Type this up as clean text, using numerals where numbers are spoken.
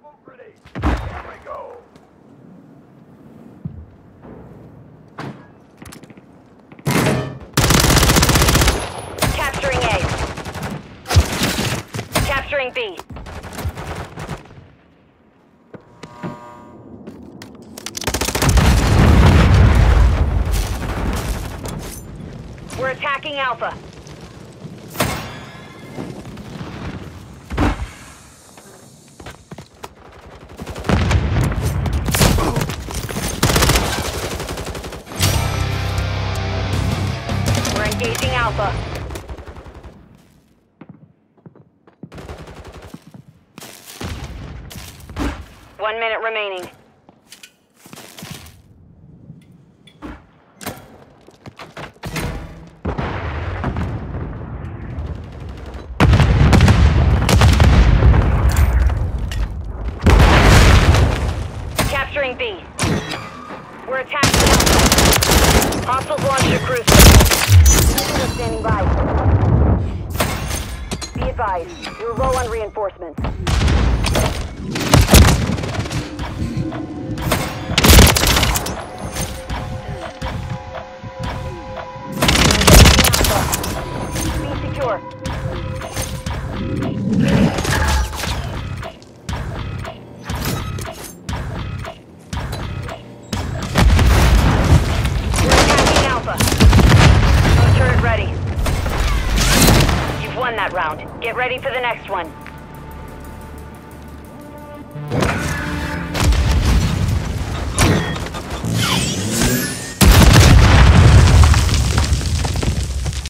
Capturing A. Capturing B. We're attacking Alpha. We're engaging Alpha. One minute remaining. Capturing B. We're attacking Alpha. Hostiles launched a cruise missile. Standing by. Be advised, you're low on reinforcements. Be secure. Turret ready. You've won that round. Get ready for the next one.